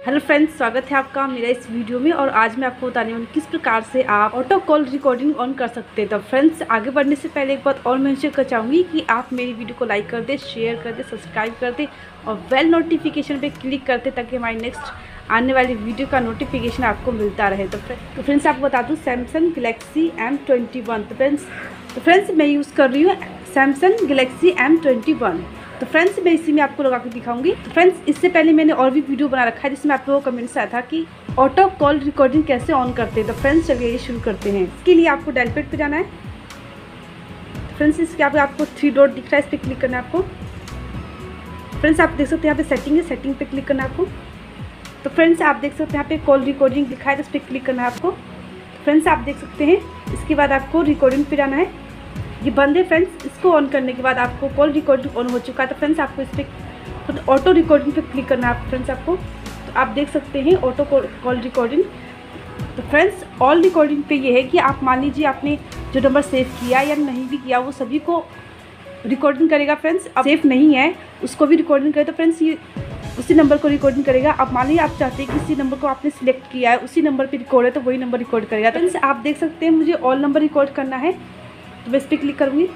Hello friends, स्वागत है आपका मेरा इस वीडियो में। और आज मैं आपको बताने वाली हूँ किस प्रकार से आप ऑटो कॉल रिकॉर्डिंग ऑन कर सकते हैं। तो फ्रेंड्स, आगे बढ़ने से पहले एक बात और मेंशन करना चाहूँगी कि आप मेरी वीडियो को लाइक कर दें, शेयर कर दें, सब्सक्राइब कर दें और बेल नोटिफिकेशन पे क्लिक कर दें ताकि हमारी नेक्स्ट आने वाली वीडियो का नोटिफिकेशन आपको मिलता रहे। तो फ्रेंड्स आपको बता दूँ सैमसंग गैलेक्सी M21। तो फ्रेंड्स मैं यूज़ कर रही हूँ सैमसंग गैलेक्सी M21। तो फ्रेंड्स मैं इसी में आपको लगा के दिखाऊंगी। तो फ्रेंड्स इससे पहले मैंने और भी वीडियो बना रखा है जिसमें आप लोगों को कमेंट्स आया था कि ऑटो कॉल रिकॉर्डिंग कैसे ऑन करते हैं। तो फ्रेंड्स चलिए ये शुरू करते हैं। इसके लिए आपको डायल पैड पे जाना है। तो फ्रेंड्स इसके आपको 3 डॉट दिख रहा है, इस पर क्लिक करना है आपको। फ्रेंड्स आप देख सकते हैं यहाँ पे सेटिंग है, सेटिंग पे क्लिक करना है आपको। तो फ्रेंड्स आप देख सकते हैं यहाँ पे कॉल रिकॉर्डिंग लिखा है, तो इस पर क्लिक करना है आपको। फ्रेंड्स आप देख सकते हैं इसके बाद आपको रिकॉर्डिंग पे जाना है। ये बंद है फ्रेंड्स। इसको ऑन करने के बाद आपको कॉल रिकॉर्डिंग ऑन हो चुका है। तो फ्रेंड्स आपको इस पर ऑटो रिकॉर्डिंग पे क्लिक करना है फ्रेंड्स आपको। तो आप देख सकते हैं ऑटो कॉल रिकॉर्डिंग। तो फ्रेंड्स ऑल रिकॉर्डिंग पे ये है कि आप मान लीजिए आपने जो नंबर सेव किया या नहीं भी किया वो सभी को रिकॉर्डिंग करेगा फ्रेंड्स। अब सेफ नहीं है उसको भी रिकॉर्डिंग करे तो फ्रेंड्स ये उसी नंबर को रिकॉर्डिंग करेगा। अब मान लीजिए आप चाहते हैं कि किसी नंबर को आपने सिलेक्ट किया है उसी नंबर पे रिकॉर्ड है तो वही नंबर रिकॉर्ड करेगा। तो फ्रेंड्स आप देख सकते हैं मुझे ऑल नंबर रिकॉर्ड करना है तो मैं इस पर क्लिक करूँगी।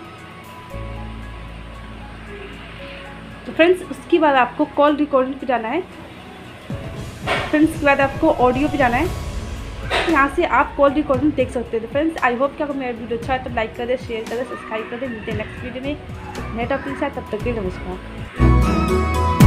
तो फ्रेंड्स उसके बाद आपको कॉल रिकॉर्डिंग पे जाना है। फ्रेंड्स उसके बाद आपको ऑडियो पे जाना है। यहाँ से आप कॉल रिकॉर्डिंग देख सकते हैं। तो फ्रेंड्स आई होप कि आपको मेरा वीडियो अच्छा है तो लाइक कर दें, शेयर कर दें, सब्सक्राइब कर दें। मिलते हैं नेक्स्ट वीडियो में नए टॉपिक के साथ। तब तक के लिए नमस्कार।